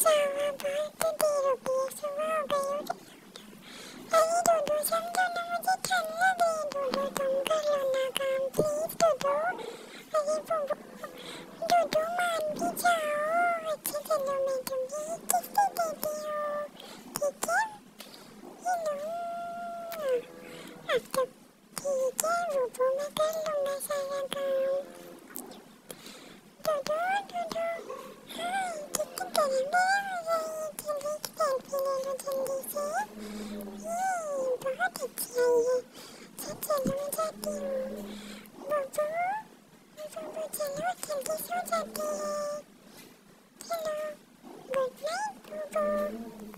जावा बहुत देर हो गई, सुबह हो गई। अरे डूडू समझो ना, मुझे ठंडा दे। डूडू तुम कर लो ना काम प्लीज डूडू। अरे बुबू डूडू मान भी जाओ। अच्छा चलो मैं तुम्हें एक किस दे देती हूँ, ठीक है? ये लो। अब तो ठीक है बुबू, मैं कर लूँगा सारा काम। डूडू डूडू हाँ कितनी गरम है मुझे। जल्दी एक सेल्फी ले लो जल्दी से। ये बहुत अच्छी है ये। अच्छा चलो मैं जाती हूँ। बुबू बुबू चलो जल्दी सो जाते हैं। चलो गुड नाइट बुबू।